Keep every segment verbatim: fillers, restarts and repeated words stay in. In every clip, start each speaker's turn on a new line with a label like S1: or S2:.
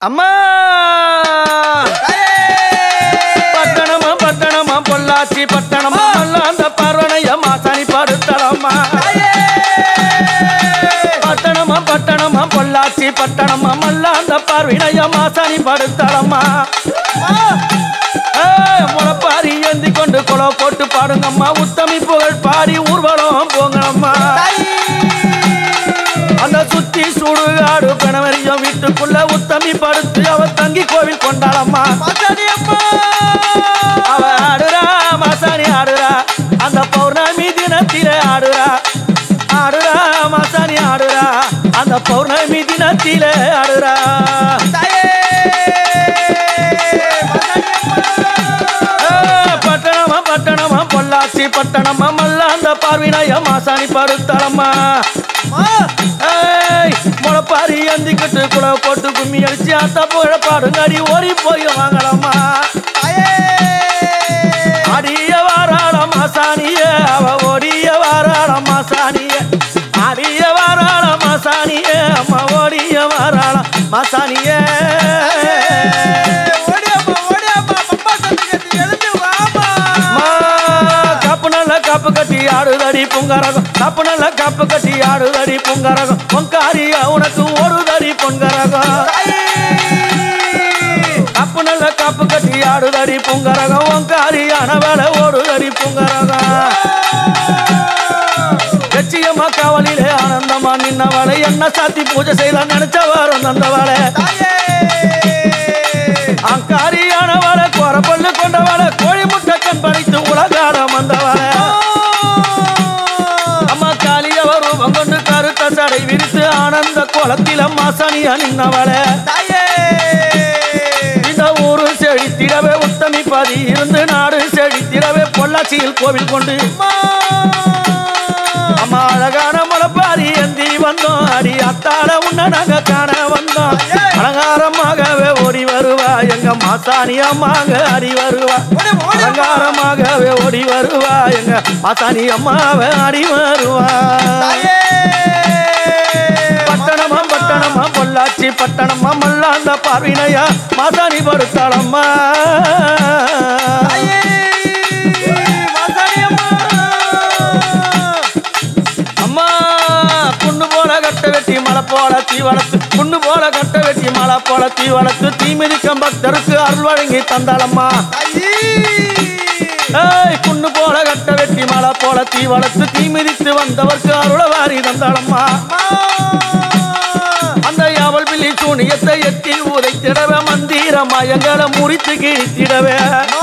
S1: அம்மா பட்டணமா பட்டணமா பொள்ளாச்சி பட்டணமா அந்த பார்வனைய மாசாணி படுத்தலம்மா பட்டணமா பட்டணமா பொள்ளாச்சி பட்டணமா அந்த பார்வனைய மாசாணி படுத்தலம்மா முளப்பாரி ஏந்தி கொண்டு குளோ போட்டு பாடுங்கம்மா உத்தமி புகழ் பாடி ஊர்வலம் போங்கம்மா அந்த சுத்தி சுடுகாடு பிணவரியம் வீட்டுக்குள்ள உத்தமி படுத்து அவ தங்கி கோவில் கொண்டாளம்மா அவ ஆடுறா மாசாணி ஆடுறா அந்த பௌர்ணமி தினத்திலே ஆடுறா ஆடுறா மாசாணி ஆடுறா அந்த பௌர்ணமி தினத்திலே ஆடுறா பட்டணமா பட்டணமா பொள்ளாச்சி பட்டணமா மல்லாந்த பார்வினைய மாசாணி படுத்தலம்மா முளப்பாரி அந்திக்கிட்டு குள போட்டு கும்மி அடிச்சு அத்த புகழ பாடுங்கடி ஓடி போய் வாங்கலம்மா அடிய வாராள மாசாணிய அவ ஓடிய வாராள மாசாணிய அடிய வாராள மாசாணிய அம்மா ஓடிய வாராள மாசாணிய காப்பு கட்டி ஆடுதடி பொங்கரகம் காப்பு நல்ல காப்பு கட்டி ஆடுதடி பொங்கரகம் பொங்காரியா உனக்கு ஒரு தடி பொங்கரகம் காப்பு நல்ல காப்பு கட்டி ஆடுதடி பொங்கரகம் பொங்காரியான வேலை ஒரு தடி பொங்கரகம் லட்சியமா காவலிலே ஆனந்தமா நின்னவளை என்ன சாத்தி பூஜை செய்த நினைச்சவாரும் தந்தவளை அங்காரியானவளை குறப்பள்ளு கொண்டவளை கோழி முட்டை கண் படைத்து உலகாரம் வந்தவளை கொண்டு கருத்த சடை விரித்து ஆனந்த கோலத்தில மாசாணியா நின்னவளே இந்த ஊரு செழித்திடவே உத்தமி பாதி இருந்து நாடு செழித்திடவே பொள்ளாச்சியில் கோவில் கொண்டு அம்மா அழகான முளப்பாரி ஏந்தி வந்தோம் அடி அத்தாட உன்ன நாங்க காண வந்தோம் அலங்காரமாகவே ஓடி வருவா எங்க மாசாணி அம்மாங்க அடி வருவா அலங்காரமாகவே ஓடி வருவா எங்க மாசாணி அம்மாவை அடி வருவா பட்டணமா பட்டணமா பொள்ளாச்சி பட்டணமா மல்லாந்த பார்வினையா மாசாணி படுத்தாளம்மா அம்மா புண்ணு போல கட்ட வெட்டி மலை போல தீ வளர்த்து புண்ணு போல கட்ட வெட்டி மலை போல தீ வளர்த்து தீமிதிக்கம் பக்தருக்கு அருள் வழங்கி தந்தாளம்மா புண்ணு போல கட்ட வெட்டி மலை போல தீ வளர்த்து தீமிதித்து வந்தவர்க்கு அருள வாரி தந்தாளம்மா அந்த யாவல் பிள்ளி சூனியத்தை எத்தில் உதைத்திடவே மந்திர மயங்களை முறித்து கிழித்திடவே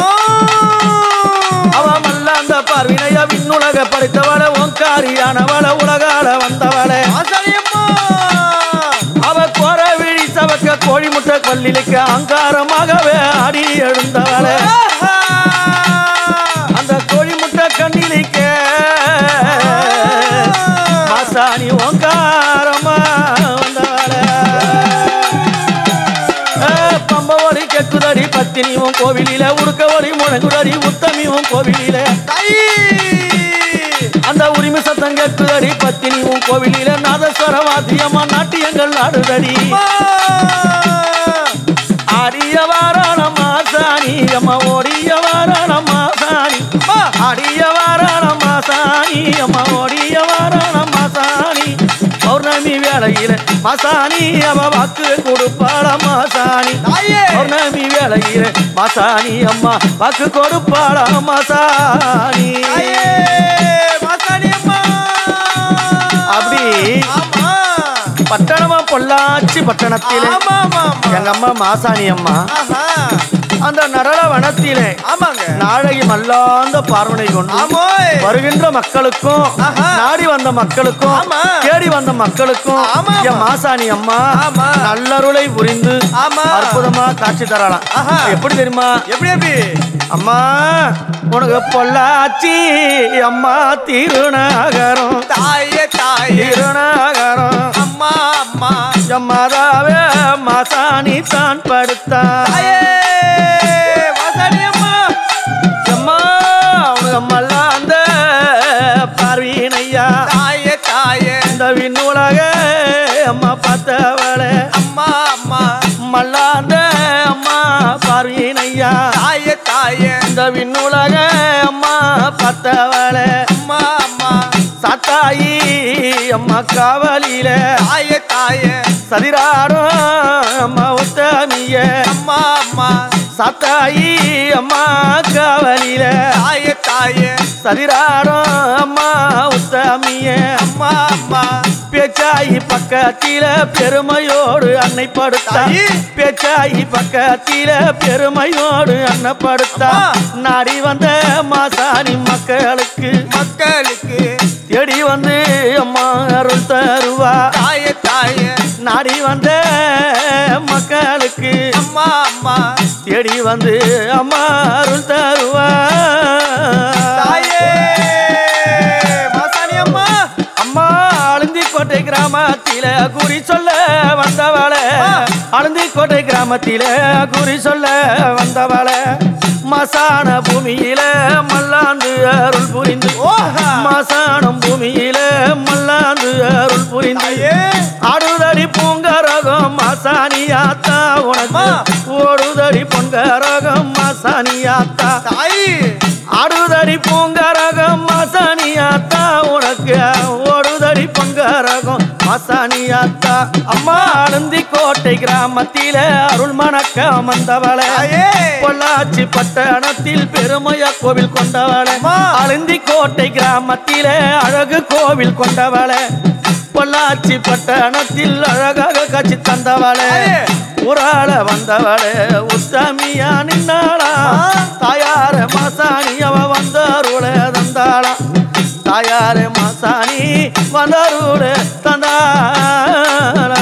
S1: அவ மல்லாந்த பார்வினைய விண்ணுலக படைத்தவள ஓங்காரியானவள உலகால வந்தவளே அவ கோர விழி சவக்க கோழி முட்டை கல்லிலுக்க அங்காரமாகவே அடி எழுந்தவளே அந்த கோழி முட்டை கண்ணிலிக்க மாசாணி ஓங்காரமா வந்தவளே பம்ப ஒளி கெக்குதடி பத்தினியும் கோவிலில உடுக்க ஒளி முழங்குதடி உத்தமியும் கோவிலில அந்த உரிமை சத்தம் கேட்குதடி பத்தினியும் கோவிலில நாதஸ்வர வாத்தியமா நாட்டியங்கள் ஆடுதடி ஆடிய வாரான மாசாணி அம்மா ஓடிய வாரான மாசாணி ஆடிய வாரான மாசாணி அம்மா ஓடிய வாரான மாசாணி பௌர்ணமி வேளையில மாசாணி அவ வாக்கு கொடுப்பாள மாசாணி பௌர்ணமி வேளையில மாசாணி அம்மா வாக்கு கொடுப்பாள மாசாணி அப்படி பட்டணமா பொள்ளாச்சி பட்டணத்திலே எங்க அம்மா மாசாணி அம்மா அந்த நரள வனத்திலே நாடகி மல்லாந்த பார்வனை கொண்டு வருகின்ற மக்களுக்கும் நாடி வந்த மக்களுக்கும் தேடி வந்த மக்களுக்கும் என் மாசாணி அம்மா நல்லருளை புரிந்து அற்புதமா காட்சி தரலாம். எப்படி தெரியுமா? எப்படி எப்படி அம்மா உனக்கு பொள்ளாச்சி அம்மா திருநகரம் தாயே தாய் திருநகரம் அம்மா அம்மா அம்மாதாவே மாசாணி தான் படுத்தா மாசாணி அம்மா அம்மா உனக்கு மல்லாந்த பார்வீனையா தாயே தாயே இந்த விண்ணுலக அம்மா பார்த்தவளே அம்மா அம்மா மல்லா உள்ளார்ந்த அம்மா பார்வீனையா
S2: தாயே தாயே
S1: இந்த விண்ணுலக அம்மா பத்தவள
S2: அம்மா அம்மா
S1: சாத்தாயி அம்மா காவலில
S2: தாயே தாயே
S1: சதிராடும் அம்மா உத்தமிய
S2: அம்மா அம்மா
S1: சாத்தாயி அம்மா காவலில
S2: தாயே தாயே
S1: சதிராடும் அம்மா உத்தமிய
S2: அம்மா அம்மா
S1: பேச்சாயி பக்கத்தில பெருமையோடு அன்னை படுத்தா பேச்சாயி பக்கத்தில பெருமையோடு அன்னை படுத்தா நாடி வந்த மாசாணி மக்களுக்கு
S2: மக்களுக்கு
S1: தேடி வந்து அம்மா அருள் தருவா
S2: தாயே தாயே
S1: நாடி வந்த மக்களுக்கு
S2: அம்மா அம்மா
S1: தேடி வந்து அம்மா அருள் தருவா
S2: தாயே மாசாணி அம்மா
S1: அம்மா அழுந்திக்கோட்டை கிராமத்தில குறி சொல்ல வந்தவள அழுந்திக்கோட்டை கிராமத்தில குறி சொல்ல வந்தவள மசான பூமியில மல்லாந்து அருள் புரிந்து மசானம் பூமியில மல்லாந்து அருள் புரிந்து ஆடுதடி பூங்கரகம் மசானியாத்தா உனக்கு ஓடுதடி பொங்கரகம் மசானியாத்தா
S2: தாய்
S1: ஆடுதடி பூங்கரகம் மசானியாத்தா உனக்கு ஓடுதடி பொங்கரகம் மசானியாத்தா அம்மா அழுந்தி கோட்டை கிராமத்தில அருள் மணக்க வந்தவள பொள்ளாச்சி பட்டணத்தில் பெருமையா கோவில் கொண்டவள அழுந்தி கோட்டை கிராமத்தில அழகு கோவில் கொண்டவள பொள்ளாச்சி பட்டணத்தில் அழகாக காட்சி தந்தவள உராள வந்தவள உத்தமியா நின்னாளா தாயார மாசாணி அவ வந்தருள தந்தாளா தாயார மாசாணி வந்தருள தந்தாளா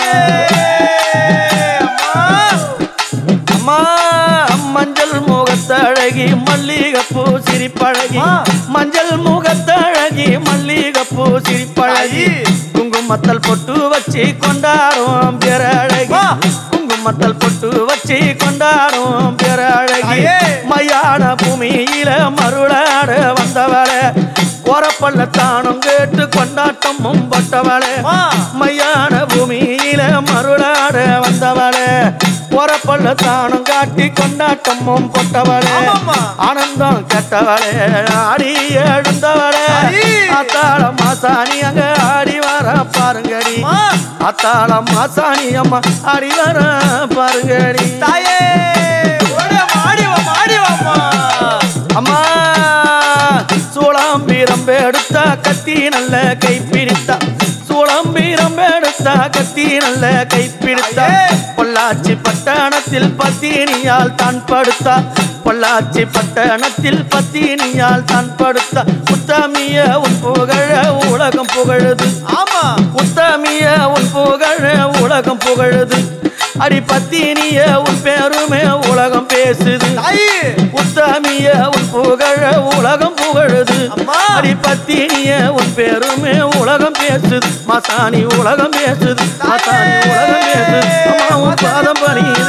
S1: அம்மா மஞ்சள் முகத்தழகி மல்லிகைப்பூ சிரிப்பழகி மஞ்சள் முகத்தழகி மல்லிகைப்பூ சிரிப்பழகி குங்குமத்தல் பொட்டு வச்சு கொண்டாடும் பேரழகி குங்குமத்தல் பொட்டு வச்சு கொண்டாடும் பேரழகி மையான பூமியில மருளாட வந்தவள கோரப்பள்ளத்தானும் கேட்டு கொண்டாட்டமும் பட்டவள மையான பூமியில மருளாட வந்தவள கோரப்பள்ளத்தானும் காட்டி கொண்டாட்டமும் போட்டவள ஆனந்தம் கெட்டவளே ஆடி எழுந்தவள அத்தாள மாசாணி அங்க ஆடி வர பாருங்கடி அத்தாள மாசாணி அம்மா ஆடி வர பாருங்கடி
S2: தாயே
S1: அம்மா சூளம்பீரம் எடுத்த கத்தி நல்ல கை பிடித்தா சூளம்பீரம் எடுத்த கத்தி நல்ல கை பிடித்தா பொள்ளாச்சி பட்டணத்தில் பத்தினியால் தான் படுத்தா பொள்ளாச்சி பட்டணத்தில் பத்தினியால் தான் படுத்தா உத்தமிய உன் புகழ உலகம் புகழுது
S2: ஆமா
S1: உத்தமிய உன் புகழ உலகம் புகழுது அடி பத்தினிய உன் பேருமே உலகம் பேசுது உத்தமிய உன் புகழ உலகம் புகழுது அடி பத்தினிய உன் பேருமே உலகம் பேசுது மசாணி உலகம் பேசுது மசாணி உலகம் பேசுது அம்மா உன் பாதம் பணி